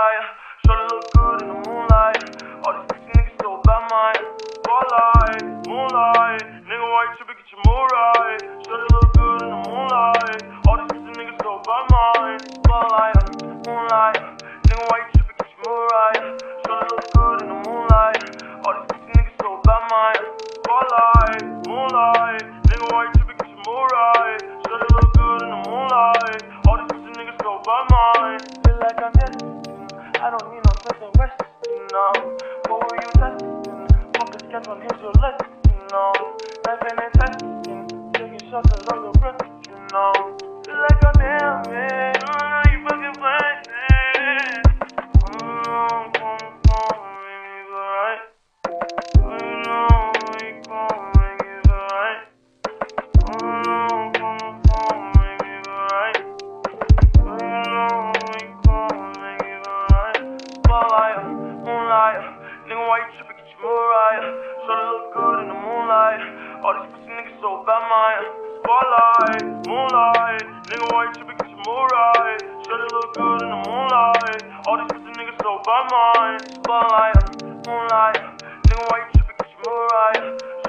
moonlight. Shorty look good in the moonlight. All these pussy niggas so bad, mine. Spotlight, moonlight. Nigga, why you trippin', get your mood right. Shorty look good in the moonlight. All these pussy niggas so bad, mine. Spotlight, moonlight. Nigga, why you trippin', get your mood right. Shorty look good in the moonlight. All these pussy niggas so bad, mine. Spotlight, moonlight. Nigga, why you trippin', get your mood right. Shorty look good in the moonlight. All these pussy niggas so bad, mine. Feel like I'm destined. I don't need no second rest, no. What were you testing? Fuck a sketch on his your list, Life ain't a testing. Taking shots at all your breath, Feel like I'm damn, man. You fucking playing, nigga, why you trippin', get your mood right. Shorty look good in the moonlight. All these pussy niggas so bad, mine. Spotlight, moonlight. Nigga, why you trippin', get your mood right. Shorty look good in the moonlight. All these pussy niggas so bad, mine. Spotlight, moonlight. Nigga, why you trippin', get your mood right.